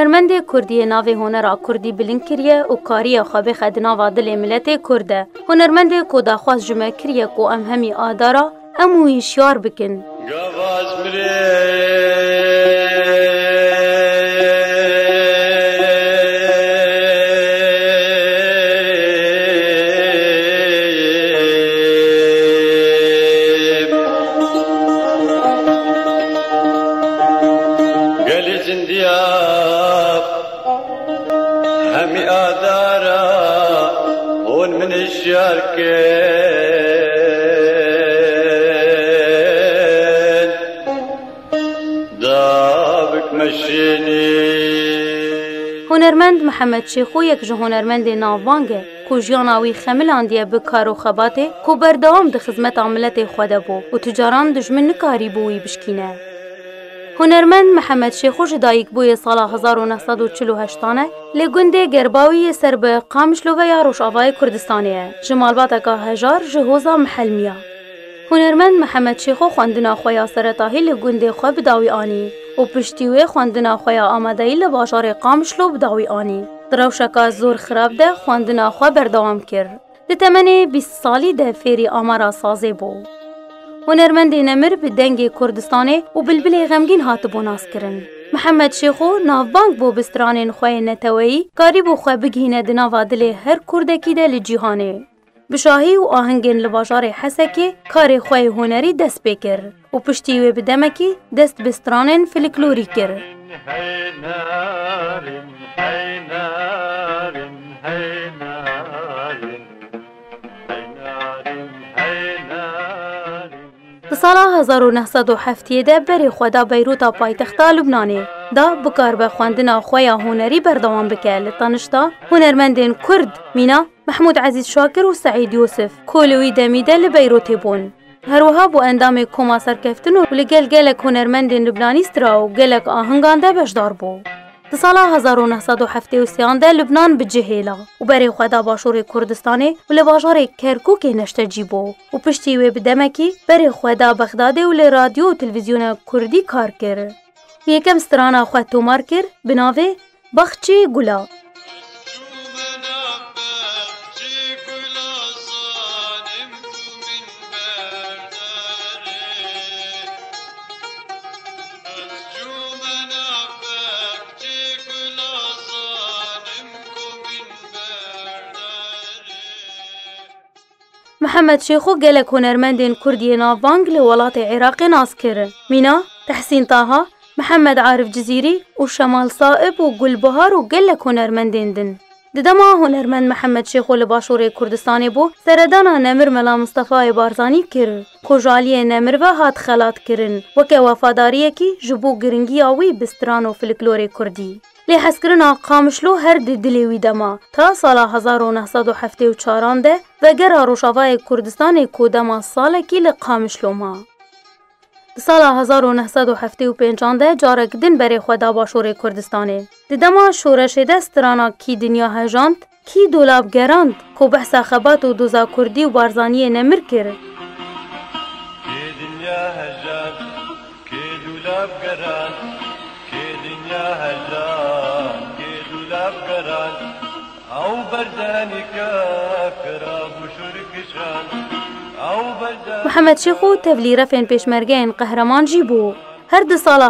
هنرمند کردی ناوی هنرا کردی بلند کریه و کاری خواب خدنا و دل ملت کرده. هنرمند کدا خواست جمع کریه کو ام همی آدارا اموی شیار بکن. هنرمند محمد شیخو یک جو هنرمند ناوانگه کو جیاناوی خملاندیه به کار و خباته کو بردوام ده خدمت عملت خوده بو و تجاران دجمن نکاری بوی بشکینه. هنرمند محمد شیخو جدایک بوی سال 1948 لگنده گرباوی سر به قامشلو و یا روشاوای کردستانیه جمالبات که هجار جهوزا محلمیا. هنرمند محمد شیخو خواندنا خویا سرطاهی لگنده خواه بداوی آنی و پشتیوه خواندنا خویا آمدهی لباشار قامشلو بداوی آنی. دروشکا زور خراب ده خواندنا خواه بردوام کرد. ده تمنی 20 سالی ده فیری آمارا سازه بو. هنرمند نمر به دنگ کردستانه و بلبل غمگین هات بو ناس کرن. محمد شیخو نافبانک بو بسترانین خواه نتوایی کاری بو خواه بگهینه دناوا دل هر کردکی ده لجیهانه. بشاهی و آهنگین لباشار حسکی کار خواه هنری دست بکر و پشتیوه بدمکی دست بسترانین فلکلوری کر. سال 1907 ده بری خدا بیروتا پایتختا لبنانه دا بکار به خواندنا خویا هنری بردوام بکه لطنشتا هنرمندین کرد مینا محمود عزیز شاکر و سعید یوسف کولوی دمیده لبیروتی بون. هروها بو اندام کوما سرکفتن و لگل گلک هنرمندین لبنانی سترا و گلک آهنگان ده بشدار بو. سال 1973 ده لبنان بجهیلا و بری خدا باشور کردستانه و لباشار کرکوک نشتجی بو و پشتیوه بدمکی بری خدا بغداده و لرادیو و تلویزیون کردی کار کرد. یکم سترانا خواه تومار کرد بناوه بخچه گلا. محمد شیخو گلک هنرمندین کردی ناوانگ لولات عراق ناس کرد. مینا، تحسین طاها، محمد عارف جزیری و شمال صائب و گلبهار و گلک هنرمندین دن. ددما هنرمند محمد شیخو لباشور کردستانی بو سردانا نمر ملا مصطفی بارزانی کرد. کجالی نمر و هات خلات کرن وکه وفاداریه کی جبو گرنگی آوی بستران و فلکلور کردی. لی حسکرنا قامشلو هر دلیوی دما تا سال 1974 ده و گر روشاوای کردستان کودما سال کی لقامشلو ما. سال 1975 ده جارک دن بری خدا باشور کردستانه. دما شورش دسترانا کی دنیا هجاند کی دولاب گراند کو بحثا خبات و دوزا کردی و بارزانی نمر کرد. کی دنیا هجاند کی دولاب گراند کی دنیا هجاند کی دولاب گراند او بردانی کافرا بشرکشان محمد شیخو تبلی رفین پیشمرگین قهرمان جیبو. هر ده سال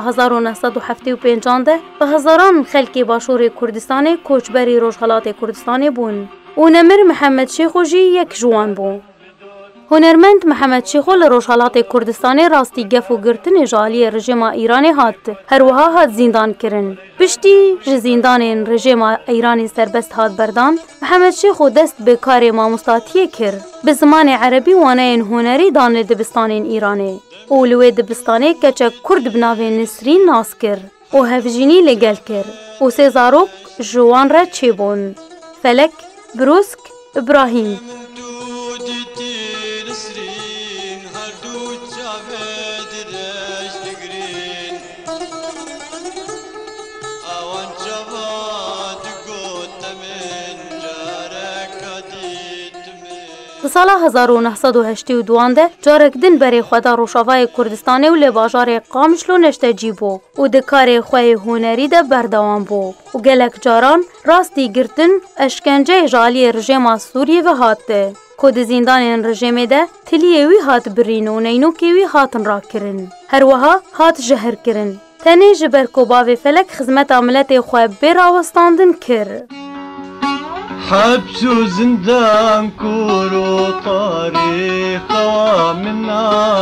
1975 ده به هزاران خلک باشور کردستان کوچبری روشحالات کردستان بون. و نمر محمد شیخو جی یک جوان بون. هنرمند محمد شیخو لروشحالات کردستان راستی گف و گرتن جالی رژیم ایران هات. هر وها هات زندان کرن. پشتی زندان رژیم ایرانی سربست هات بردان. محمد شیخو دست به کار ماموستاتیه کرد. به زمان عربی وانه هنری دان دبستان ایرانی. اولوی دبستانه کچه کرد بناوی نسرین ناس کرد. و هفجینی لگل کرد. و سزاروک جوان را چه بون. فلک، بروسک، ابراهیم. سالا 1982 ده جارک دن بری خدا روشاوای کردستانه و لباجار قامشلو نشتجی بو و دکار خواه هنری ده بردوان بو و گلک جاران راستی گرتن اشکنجه جالی رژیم سوریه و هات ده کود زندان رژیم ده تلیوی هات برین و نینوکیوی هاتن را کرن هر وها هات جهر کرن تنه جبر کوباوی فلک خدمت عملت خواه براوستاندن کر حبس وزندان كورو طريق من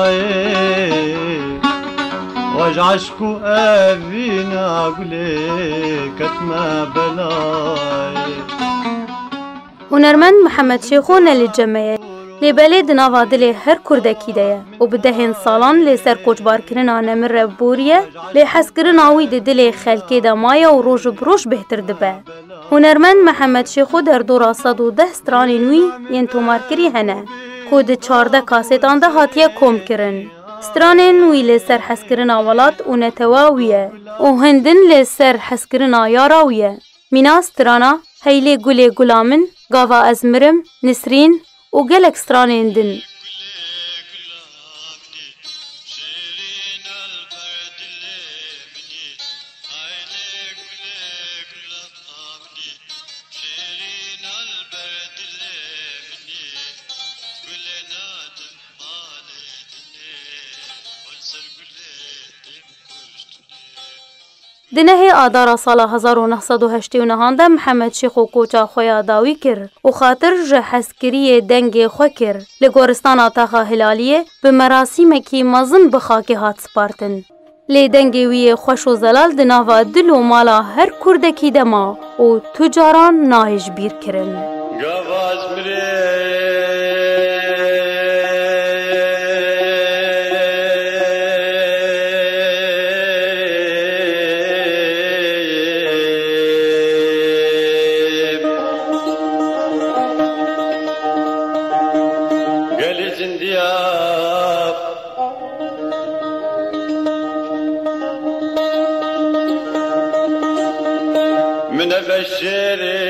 عين واجعشكو أبينا قولي كتما بلاي هنرمند محمد شیخون للجمعیه لبلی دناوا دل هر کردکی ده و بدهن سالان لسر کوچبار کرنا نمر بوریه لحس کرنا وی دل خلکی ده مایا و روش بروش بهتر دبه هنرمند محمد شیخو در 210 ستران نوی ین تومار کری هنه کود 14 کاستان ده هاتیه کم کرن ستران نوی لسر حس کرنا ولات و نتواویه و هندن لسر حس کرنا یاراویه مینا سترانا هیلی گل گلامن گاوا ازمرم نسرین و گلک ستران دن دنه آدارا سال 1989 ده محمد شیخ و کوچا خویا داوی کر و خاطر جه حسکری دنگ خو کر لگورستان آتاخا هلالیه به مراسم کی مزن بخاک هات سپارتن لی دنگی وی خوش و زلال دناوا دل و مالا هر کردکی دما و تجاران ناهج بیر کرن من بشر